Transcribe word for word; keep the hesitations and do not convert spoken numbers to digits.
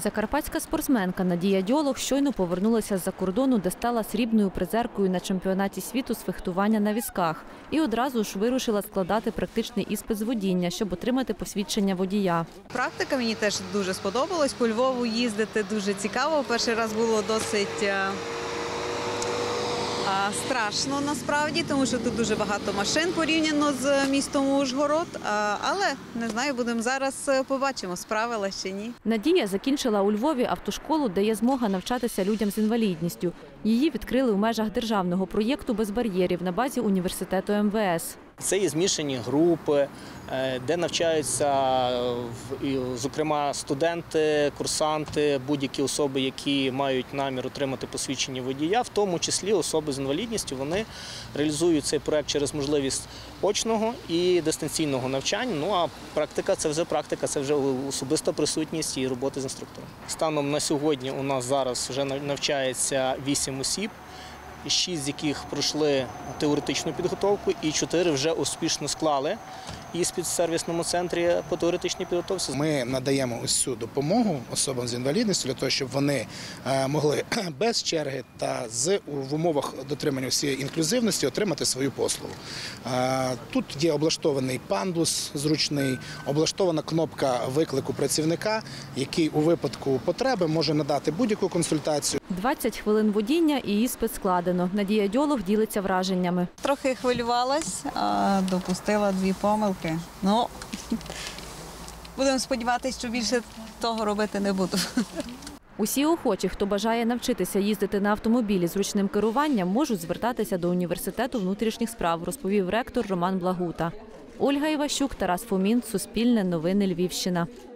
Закарпатська спортсменка Надія Дьолог щойно повернулася з-за кордону, де стала срібною призеркою на чемпіонаті світу з фехтування на візках. І одразу ж вирушила складати практичний іспит з водіння, щоб отримати посвідчення водія. Практика мені теж дуже сподобалась. По Львову їздити дуже цікаво. Перший раз було досить страшно насправді, тому що тут дуже багато машин порівняно з містом Ужгород. Але, не знаю, будемо зараз побачимо, справилась чи ні. Надія закінчила у Львові автошколу, де є змога навчатися людям з інвалідністю. Її відкрили у межах державного проєкту «Без бар'єрів» на базі університету ем ве ес. Це є змішані групи, де навчаються, зокрема, студенти, курсанти, будь-які особи, які мають намір отримати посвідчення водія, в тому числі особи з інвалідністю. Вони реалізують цей проєкт через можливість очного і дистанційного навчання. Ну а практика – це вже практика, це вже особиста присутність і робота з інструктором. Станом на сьогодні у нас зараз вже навчається вісім осіб, шість з яких пройшли теоретичну підготовку і чотири вже успішно склали іспит в сервісному центрі по теоретичній підготовці. Ми надаємо ось цю допомогу особам з інвалідністю для того, щоб вони могли без черги та з, в умовах дотримання всієї інклюзивності отримати свою послугу. Тут є облаштований пандус зручний, облаштована кнопка виклику працівника, який у випадку потреби може надати будь-яку консультацію. двадцять хвилин водіння і іспит складено. Надія Дьолог ділиться враженнями. Трохи хвилювалась, допустила дві помилки. Ну, будемо сподіватися, що більше того робити не буду. Усі охочі, хто бажає навчитися їздити на автомобілі з ручним керуванням, можуть звертатися до університету внутрішніх справ, розповів ректор Роман Благута. Ольга Іващук, Тарас Фомін, Суспільне, Новини Львівщина.